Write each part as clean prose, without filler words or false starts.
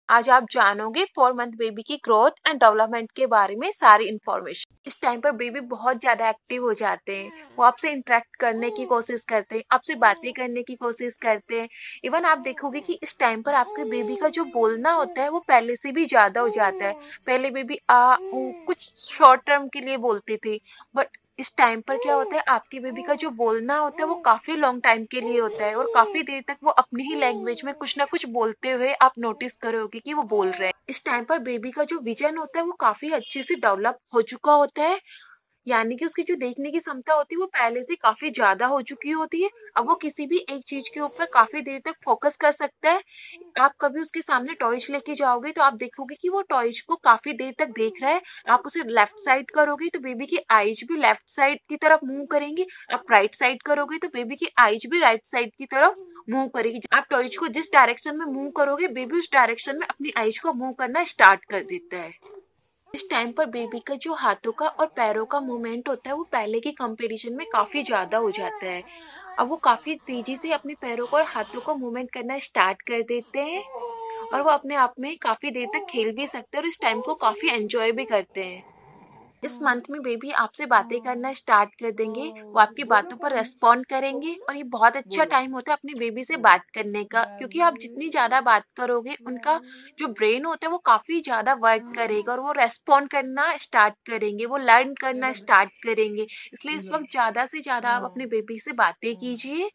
आज आप जानोगे 4 मंथ बेबी की ग्रोथ एंड डेवलपमेंट के बारे में सारी इन्फॉर्मेशन। इस टाइम पर बेबी बहुत ज्यादा एक्टिव हो जाते हैं, वो आपसे इंटरेक्ट करने की कोशिश करते हैं, आपसे बातें करने की कोशिश करते हैं। इवन आप देखोगे कि इस टाइम पर आपके बेबी का जो बोलना होता है वो पहले से भी ज्यादा हो जाता है। पहले बेबी आ ऊ कुछ शॉर्ट टर्म के लिए बोलते थे, बट इस टाइम पर क्या होता है, आपके बेबी का जो बोलना होता है वो काफी लॉन्ग टाइम के लिए होता है और काफी देर तक वो अपनी ही लैंग्वेज में कुछ ना कुछ बोलते हुए आप नोटिस करोगे कि वो बोल रहे हैं। इस टाइम पर बेबी का जो विजन होता है वो काफी अच्छे से डेवलप हो चुका होता है, यानी कि उसकी जो देखने की क्षमता होती है वो पहले से काफी ज्यादा हो चुकी होती है। अब वो किसी भी एक चीज के ऊपर काफी देर तक फोकस कर सकता है। आप कभी उसके सामने टॉयज लेके जाओगे तो आप देखोगे कि वो टॉयज को काफी देर तक देख रहा है। आप उसे लेफ्ट साइड करोगे तो बेबी की आईज भी लेफ्ट साइड की तरफ मूव करेंगी, आप राइट साइड करोगे तो बेबी की आईज भी राइट साइड की तरफ मूव करेगी। आप टॉयज को जिस डायरेक्शन में मूव करोगे बेबी उस डायरेक्शन में अपनी आईज को मूव करना स्टार्ट कर देता है। इस टाइम पर बेबी का जो हाथों का और पैरों का मूवमेंट होता है वो पहले के कंपैरिजन में काफी ज्यादा हो जाता है। अब वो काफी तेजी से अपने पैरों को और हाथों को मूवमेंट करना स्टार्ट कर देते हैं और वो अपने आप में काफी देर तक खेल भी सकते हैं और इस टाइम को काफी एंजॉय भी करते हैं। इस मंथ में बेबी आपसे बातें करना स्टार्ट कर देंगे, वो आपकी बातों पर रेस्पॉन्ड करेंगे और ये बहुत अच्छा टाइम होता है अपनी बेबी से बात करने का, क्योंकि आप जितनी ज्यादा बात करोगे उनका जो ब्रेन होता है वो काफी ज्यादा वर्क करेगा और वो रेस्पॉन्ड करना स्टार्ट करेंगे, वो लर्न करना स्टार्ट करेंगे। इसलिए इस वक्त ज्यादा से ज्यादा आप अपने बेबी से बातें कीजिए।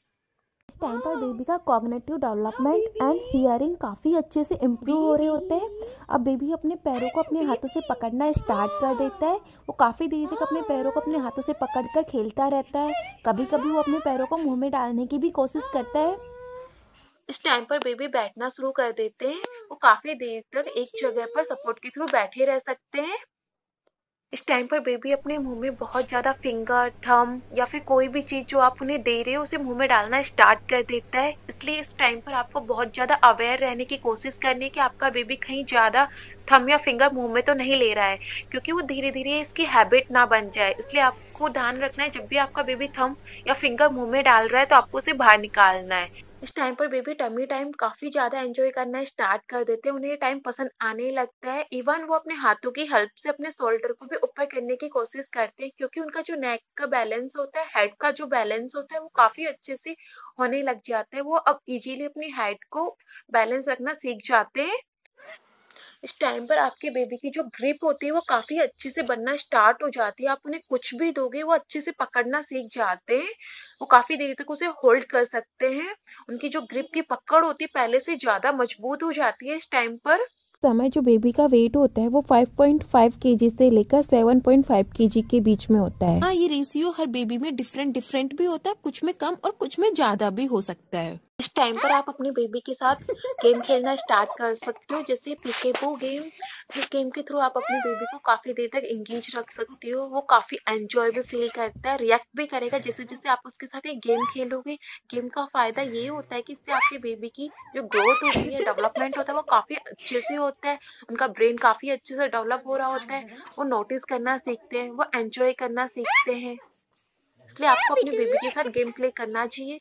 इस टाइम पर बेबी का कॉग्निटिव डेवलपमेंट एंड हियरिंग काफ़ी अच्छे से इम्प्रूव हो रहे होते हैं। अब बेबी अपने पैरों को अपने हाथों से पकड़ना स्टार्ट कर देता है। वो काफ़ी देर तक अपने पैरों को अपने हाथों से पकड़कर खेलता रहता है। कभी कभी वो अपने पैरों को मुंह में डालने की भी कोशिश करता है। इस टाइम पर बेबी बैठना शुरू कर देते हैं, वो काफी देर तक एक जगह पर सपोर्ट के थ्रू बैठे रह सकते हैं। इस टाइम पर बेबी अपने मुंह में बहुत ज्यादा फिंगर, थंब या फिर कोई भी चीज जो आप उन्हें दे रहे हो उसे मुंह में डालना स्टार्ट कर देता है। इसलिए इस टाइम पर आपको बहुत ज्यादा अवेयर रहने की कोशिश करनी है कि आपका बेबी कहीं ज्यादा थंब या फिंगर मुंह में तो नहीं ले रहा है, क्योंकि वो धीरे धीरे इसकी हैबिट ना बन जाए। इसलिए आपको ध्यान रखना है जब भी आपका बेबी थंब या फिंगर मुंह में डाल रहा है तो आपको उसे बाहर निकालना है। इस टाइम पर बेबी टमी टाइम काफी ज्यादा एंजॉय करना स्टार्ट कर देते हैं, उन्हें ये टाइम पसंद आने लगता है। इवन वो अपने हाथों की हेल्प से अपने शोल्डर को भी ऊपर करने की कोशिश करते हैं, क्योंकि उनका जो नेक का बैलेंस होता है, हेड का जो बैलेंस होता है वो काफी अच्छे से होने लग जाता है। वो अब इजीली अपनी हेड को बैलेंस रखना सीख जाते हैं। इस टाइम पर आपके बेबी की जो ग्रिप होती है वो काफी अच्छे से बनना स्टार्ट हो जाती है। आप उन्हें कुछ भी दोगे वो अच्छे से पकड़ना सीख जाते हैं, वो काफी देर तक उसे होल्ड कर सकते हैं। उनकी जो ग्रिप की पकड़ होती है पहले से ज्यादा मजबूत हो जाती है इस टाइम पर। समय जो बेबी का वेट होता है वो 5.5 केजी से लेकर 7.5 केजी के बीच में होता है। हाँ, ये रेशियो हर बेबी में डिफरेंट डिफरेंट भी होता है, कुछ में कम और कुछ में ज्यादा भी हो सकता है। इस टाइम पर आप अपने बेबी के साथ गेम खेलना स्टार्ट कर सकते हो, जैसे पीकेबू गेम। इस गेम के थ्रू आप अपने बेबी को काफी देर तक एंगेज रख सकते हो, वो काफी एंजॉय भी फील करता है, रिएक्ट भी करेगा जैसे जैसे आप उसके साथ एक गेम खेलोगे। गेम का फायदा ये होता है कि इससे आपके बेबी की जो ग्रोथ होती है, डेवलपमेंट होता है वो काफी अच्छे से होता है। उनका ब्रेन काफी अच्छे से डेवलप हो रहा होता है, वो नोटिस करना सीखते हैं, वो एंजॉय करना सीखते हैं। इसलिए आपको अपने बेबी के साथ गेम प्ले करना चाहिए।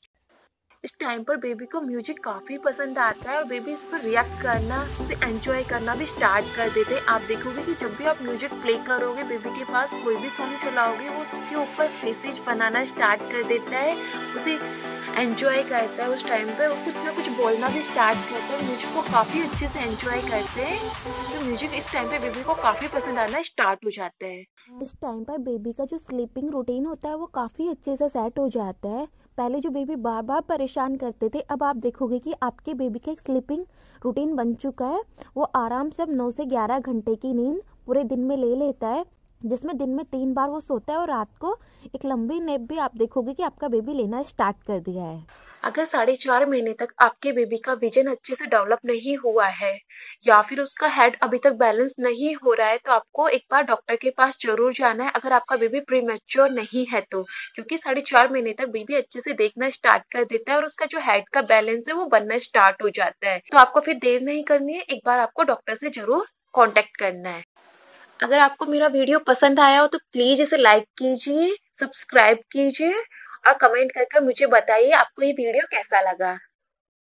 इस टाइम पर बेबी को म्यूजिक काफी पसंद आता है और बेबी इस पर रिएक्ट करना, उसे एंजॉय करना भी स्टार्ट कर देते हैं। आप देखोगे कि जब भी आप म्यूजिक प्ले करोगे, बेबी के पास कोई भी सॉन्ग चलाओगे, वो उसके ऊपर फेसेज बनाना स्टार्ट कर देता है, उसे एंजॉय करता है। उस टाइम पे वो कुछ ना कुछ बोलना भी स्टार्ट करता है, म्यूजिक को काफी अच्छे से एंजॉय करते हैं। तो म्यूजिक इस टाइम पे बेबी को काफी पसंद आना स्टार्ट हो जाता है। इस टाइम पर बेबी का जो स्लीपिंग रूटीन होता है वो काफ़ी अच्छे से सेट हो जाता है। पहले जो बेबी बार बार परेशान करते थे, अब आप देखोगे कि आपके बेबी का एक स्लीपिंग रूटीन बन चुका है। वो आराम से अब 9 से 11 घंटे की नींद पूरे दिन में ले लेता है, जिसमें दिन में 3 बार वो सोता है और रात को एक लंबी नैप भी आप देखोगे कि आपका बेबी लेना स्टार्ट कर दिया है। अगर 4.5 महीने तक आपके बेबी का विजन अच्छे से डेवलप नहीं हुआ है या फिर उसका हेड अभी तक बैलेंस नहीं हो रहा है तो आपको एक बार डॉक्टर के पास जरूर जाना है, अगर आपका बेबी प्रीमेच्योर नहीं है तो। क्योंकि 4.5 महीने तक बेबी अच्छे से देखना स्टार्ट कर देता है और उसका जो हेड का बैलेंस है वो बनना स्टार्ट हो जाता है। तो आपको फिर देर नहीं करनी है, एक बार आपको डॉक्टर से जरूर कॉन्टेक्ट करना है। अगर आपको मेरा वीडियो पसंद आया हो तो प्लीज इसे लाइक कीजिए, सब्सक्राइब कीजिए और कमेंट कर मुझे बताइए आपको ये वीडियो कैसा लगा।